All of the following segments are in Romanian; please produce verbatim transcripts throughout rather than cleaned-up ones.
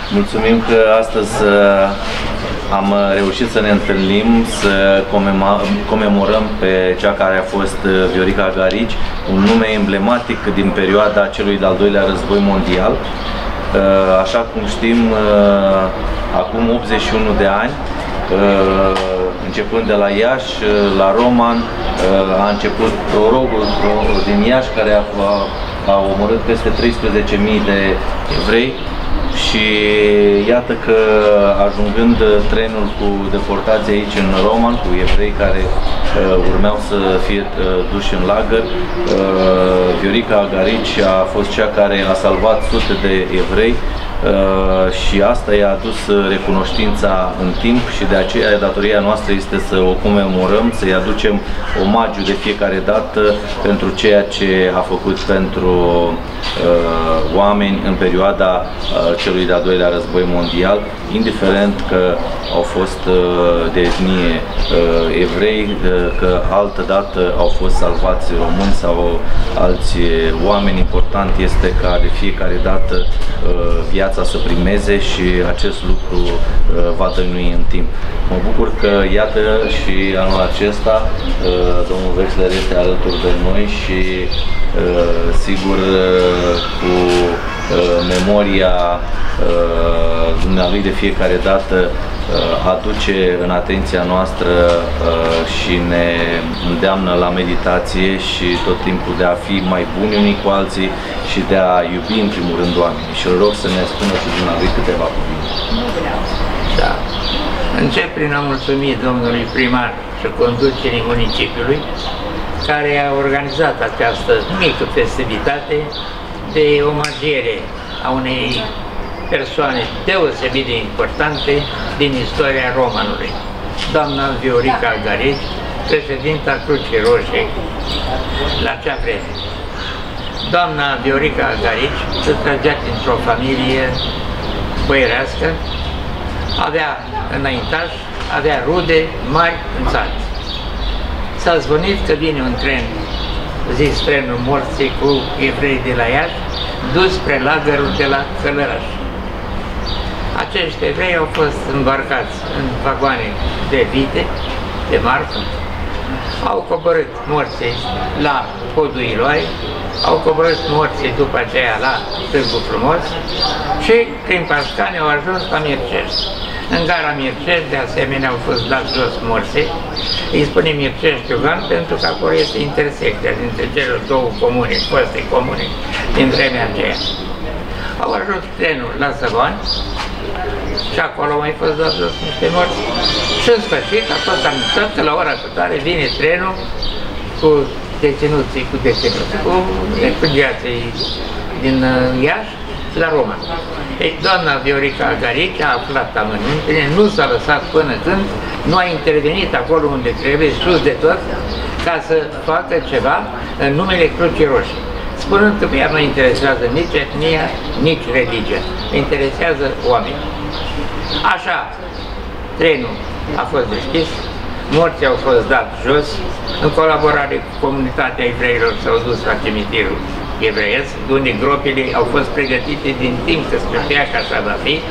Mulțumim că astăzi am reușit să ne întâlnim, să comemorăm pe cea care a fost Vioricăi Agarici, un nume emblematic din perioada celui de-al doilea război mondial. Așa cum știm, acum optzeci și unu de ani, începând de la Iași, la Roman, a început prorogul din Iași, care a, a omorât peste treisprezece mii de evrei. Și iată că, ajungând trenul cu deportație aici în Roman, cu evrei care uh, urmeau să fie uh, duși în lagăr, uh, Vioricăi Agarici a fost cea care a salvat sute de evrei. Uh, și asta i-a adus recunoștința în timp și de aceea datoria noastră este să o comemorăm, să-i aducem omagiu de fiecare dată pentru ceea ce a făcut pentru uh, oameni în perioada uh, celui de-al doilea război mondial, indiferent că au fost uh, de etnie uh, evrei, uh, că altă dată au fost salvați români sau alți oameni. Important este ca de fiecare dată uh, viața să primeze și acest lucru uh, va dăinui în timp. Mă bucur că, iată, și anul acesta uh, domnul Wexler este alături de noi și uh, sigur uh, cu uh, memoria uh, dumnealui de fiecare dată uh, aduce în atenția noastră uh, și ne îndeamnă la meditație și tot timpul de a fi mai buni unii cu alții și de a iubi în primul rând oamenii. Și îl rog să ne spună și dumnealui câteva cuvinte. Da. Încep prin a mulțumi domnului primar și conducerii municipiului care a organizat această mică festivitate de omagiere a unei persoane deosebit de importante din istoria Romanului, doamna Vioricăi Agarici, președinta Crucii Roșii la acea vreme. Doamna Vioricăi Agarici se trăgea dintr-o familie băierească, avea înaintași, avea rude mari în țară. S-a zvonit că vine un tren, zis trenul morții, cu evrei de la Iași, dus spre lagărul de la Călăraș. Acești evrei au fost îmbarcați în vagoane de vite, de marfă, au coborât morții la podul Iloai, au coborât morții după aceea la Târgu Frumos și prin Pașcani au ajuns la Mircești. În gara Mircești, de asemenea, au fost dați jos morții. Îi spune Mircești-Iugan pentru că acolo este intersecția dintre cele două comune, foste comune, din vremea aceea. Au ajuns trenul la Săvani și acolo au mai fost dați jos niște morți. Și în sfârșit a fost anunțat că la ora cutare vine trenul cu deținuții, cu deținuții, cu refugiații din Iași la Roma. Ei, doamna Vioricăi Agarici a aflat amănuntele, nu s-a lăsat până când nu a intervenit acolo unde trebuie, sus de tot, ca să facă ceva în numele Crucii Roșii, spunând că pe ea nu interesează nici etnia, nici religia, interesează oamenii. Așa, trenul a fost deschis, morții au fost dați jos, în colaborare cu comunitatea evreilor s-au dus la cimitirul evreiesc, unde gropile au fost pregătite din timp că se știa că așa va fi.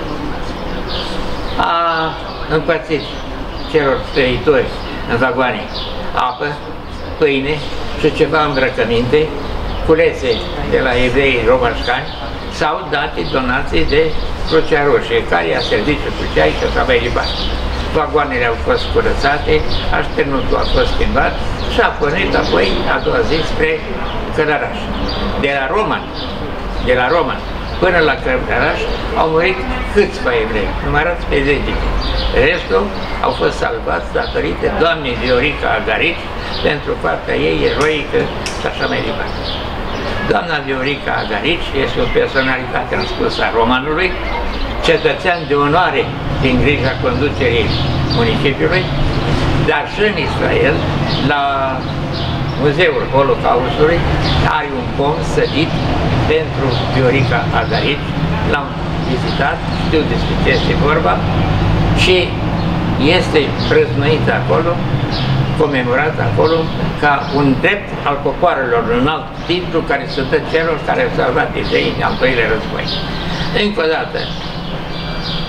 A împărțit celor trăitori în vagoane apă, pâine și ceva îmbrăcăminte, culese de la evrei romașcani sau date donații de Crucea Roșie, care i-a servit și cu ceai și așa mai departe. Vagoanele au fost curățate, așternutul a fost schimbat și a pornit apoi a doua zi spre Călăraș. De la Roman, de la Roman până la Călăraș au murit câțiva evrei, numărați pe zece. Restul au fost salvați datorită doamnei Vioricăi Agarici pentru partea ei eroică și așa mai departe. Doamna Vioricăi Agarici este o personalitate, am spus, a Romanului, cetățean de onoare din grija conducerii municipiului, dar și în Israel, la Muzeul Holocaustului, are un pom sădit pentru Vioricăi Agarici, l-am vizitat, știu despre ce este vorba și este prăznuit acolo, comemorat acolo, ca un drept al popoarelor, un alt titlu care se dă celor care au salvat evreii în al doilea război. Încă o dată,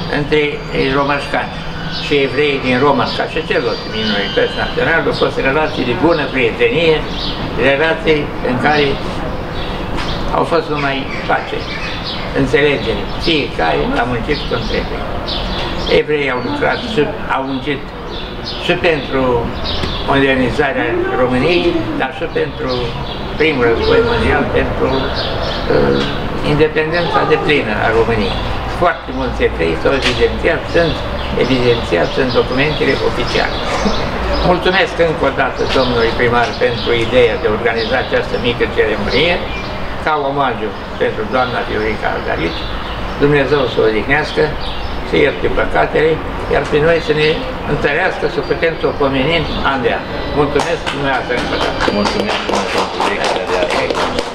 între româșcani și evrei din Roma, ca și celelalte minorități naționale, au fost relații de bună prietenie, relații în care au fost numai pace, înțelegere. Fiecare a muncit cum trebuie. Evreii au lucrat și au muncit și pentru modernizarea României, dar și pentru primul război mondial, pentru uh, independența deplină a României. Foarte mulți evrei s-au evidențiat, sunt evidențiați în documentele oficiale. Mulțumesc încă o dată domnului primar pentru ideea de a organiza această mică ceremonie, ca omagiu pentru doamna Vioricăi Agarici. Dumnezeu să o odihnească, să ierte păcatele, iar pe noi să ne întărească să putem să o pomenim an de an. Mulțumesc dumneavoastră încă o dată. Mulțumesc pentru lecția de astăzi.